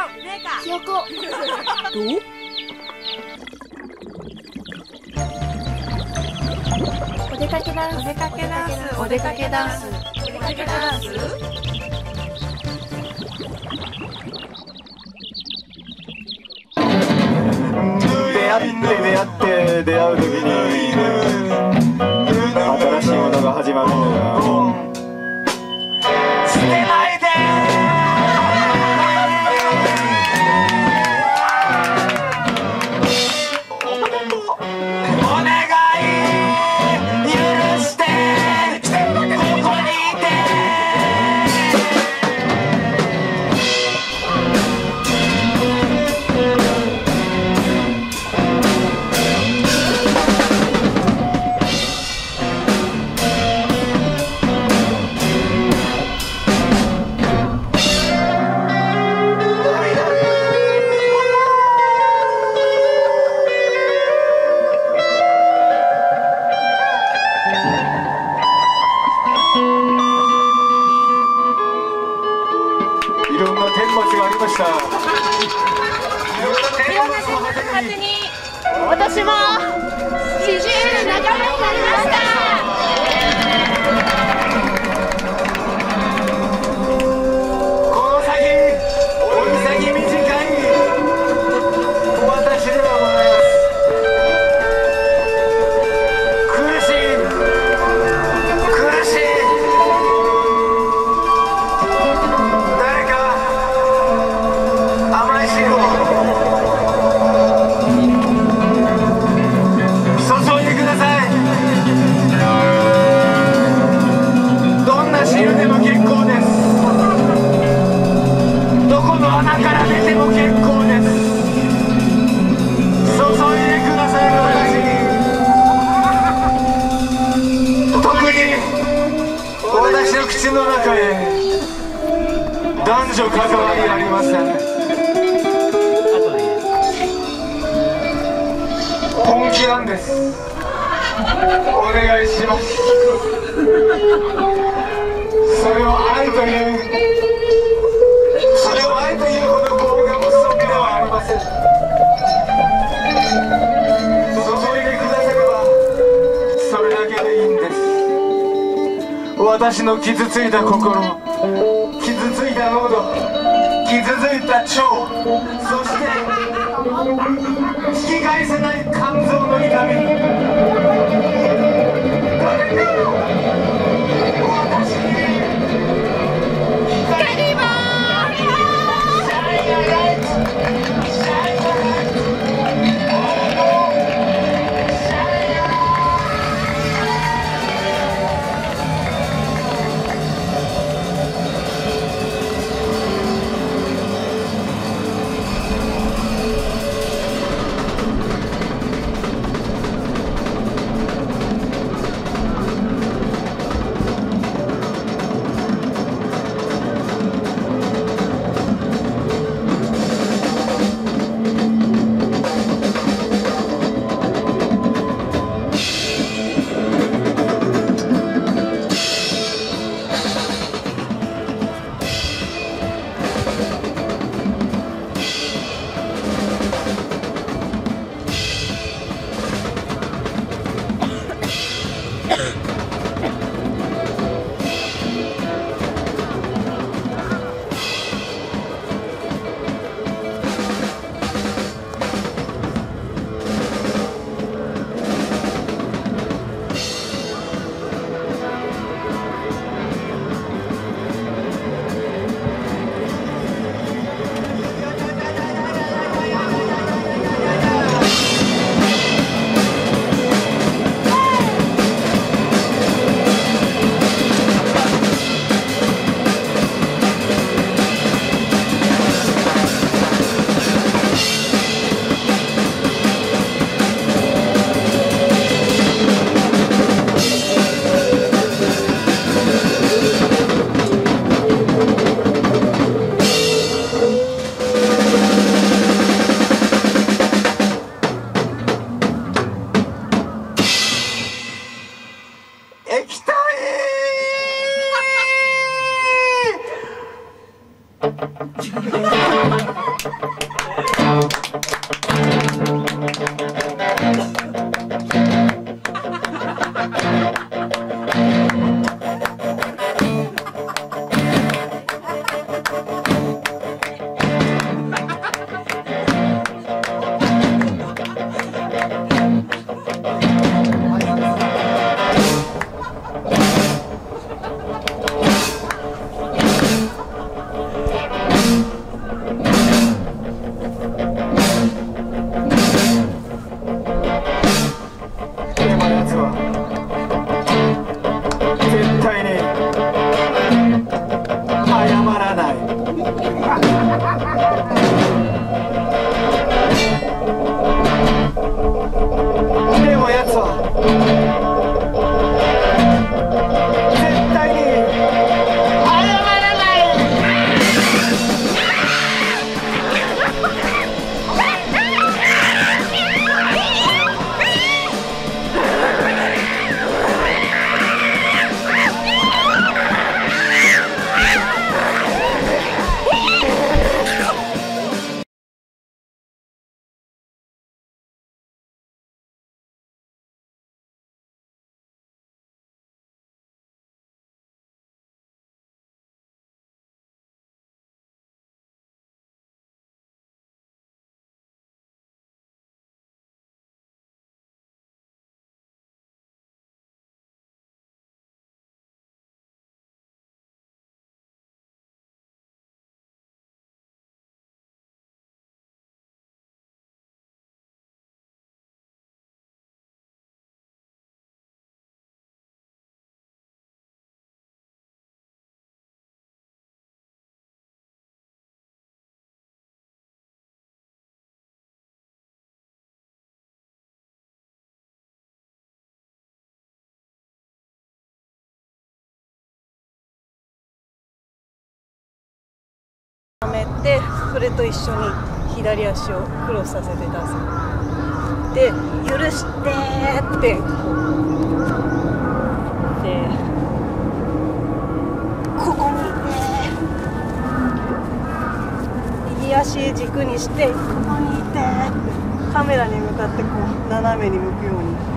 ひよこ。お出かけダンス。お出かけダンス。お出かけダンス。お出かけダンス。 出会う時に新しいものが始まるんだよ。捨てないでお願い許してここにいていろんな顛末がありました。 私も40仲間になりました。 この先追い先短い私ではございます。苦しい苦しい。誰か甘い汁を注いでください。どんな汁でも結構です。どこの穴から出ても結構です。注いでください。私に特に私の口の中へ男女関わりありません。本気なんです。お願いします。それを愛というほどこうが不足ではありません。注いでくださればそれだけでいいんです。私の傷ついた心、傷ついた喉、傷ついた腸、そして引き返せない肝臓の痛み、誰か私に光をでそれと一緒に左足をクロスさせて出す。で「許して」ってこうで「ここにいて」右足軸にして「ここにいて」ってカメラに向かってこう斜めに向くように。